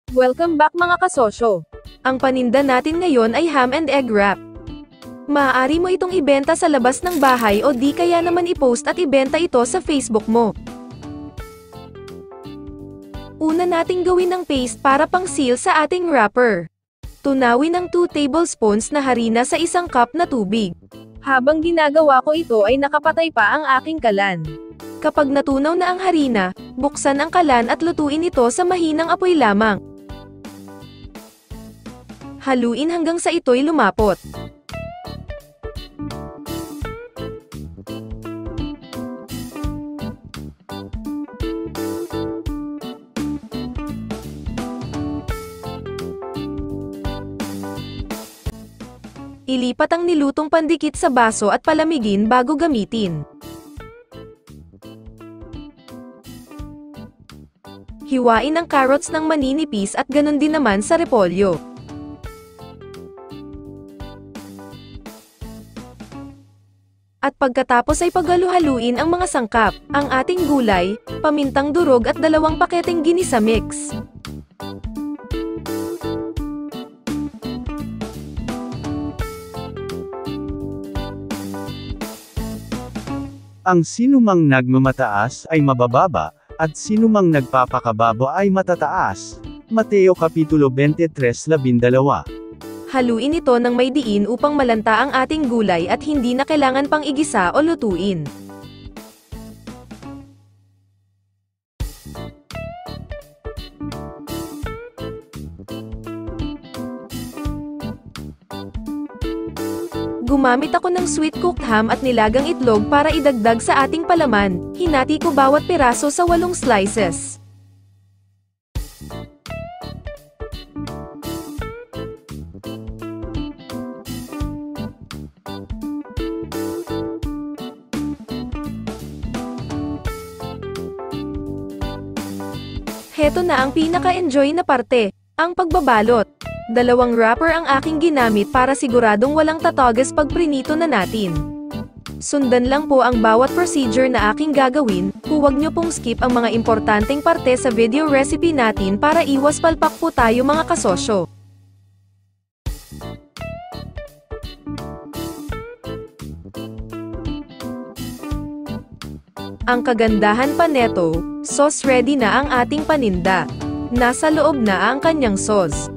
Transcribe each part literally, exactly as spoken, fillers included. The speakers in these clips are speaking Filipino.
Welcome back mga kasosyo. Ang paninda natin ngayon ay ham and egg wrap. Maaari mo itong ibenta sa labas ng bahay o di kaya naman i-post at ibenta ito sa Facebook mo. Una nating gawin ng paste para pang seal sa ating wrapper. Tunawin ang two tablespoons na harina sa isang cup na tubig. Habang ginagawa ko ito ay nakapatay pa ang aking kalan. Kapag natunaw na ang harina, buksan ang kalan at lutuin ito sa mahinang apoy lamang. Haluin hanggang sa ito'y lumapot. Ilipat ang nilutong pandikit sa baso at palamigin bago gamitin. Hiwain ang carrots ng maninipis at ganon din naman sa repolyo. At pagkatapos ay paghalu-haluin ang mga sangkap, ang ating gulay, pamintang durog at dalawang paketeng ginisa mix. Ang sinumang nagmamataas ay mabababa, at sinumang nagpapakababa ay matataas. Mateo Kapitulo twenty-three labindalawa. Haluin ito ng may diin upang malanta ang ating gulay at hindi na kailangan pang igisa o lutuin. Gumamit ako ng sweet cooked ham at nilagang itlog para idagdag sa ating palaman. Hinati ko bawat piraso sa walong slices. Heto na ang pinaka-enjoy na parte, ang pagbabalot. Dalawang wrapper ang aking ginamit para siguradong walang tatagas pag prinito na natin. Sundan lang po ang bawat procedure na aking gagawin, huwag nyo pong skip ang mga importanteng parte sa video recipe natin para iwas palpak po tayo mga kasosyo. Ang kagandahan pa neto, sauce ready na ang ating paninda. Nasa loob na ang kanyang sauce.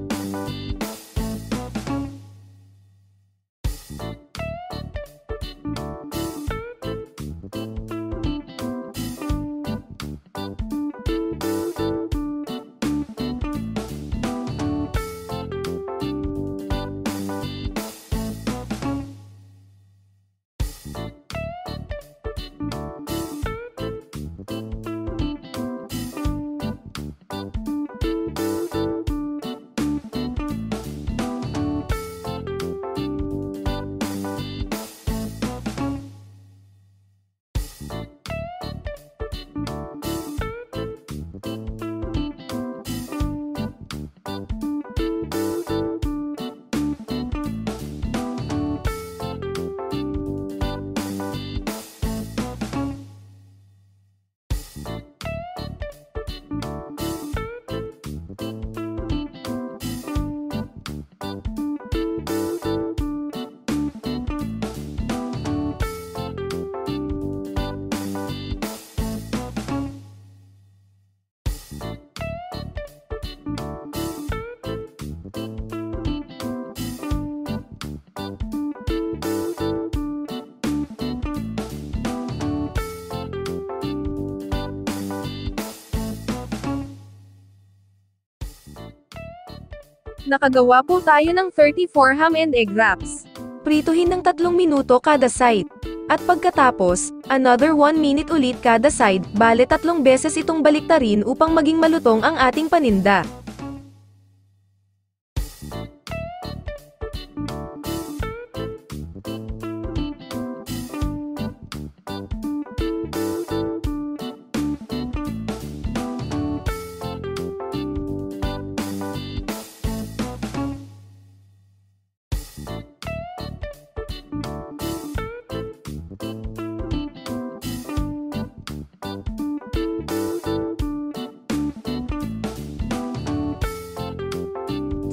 Nakagawa po tayo ng thirty-four ham and egg wraps. Prituhin ng tatlong minuto kada side. At pagkatapos, another one minute ulit kada side, bale tatlong beses itong baliktarin upang maging malutong ang ating paninda.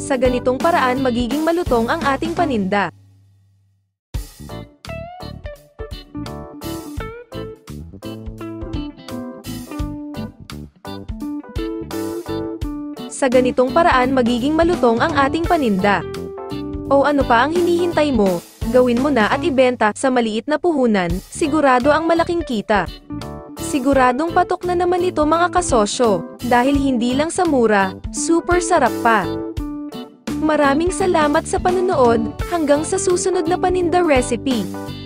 Sa ganitong paraan magiging malutong ang ating paninda. Sa ganitong paraan magiging malutong ang ating paninda. O ano pa ang hinihintay mo? Gawin mo na at ibenta sa maliit na puhunan, sigurado ang malaking kita. Siguradong patok na naman ito mga kasosyo, dahil hindi lang sa mura, super sarap pa. Maraming salamat sa panonood, hanggang sa susunod na paninda recipe.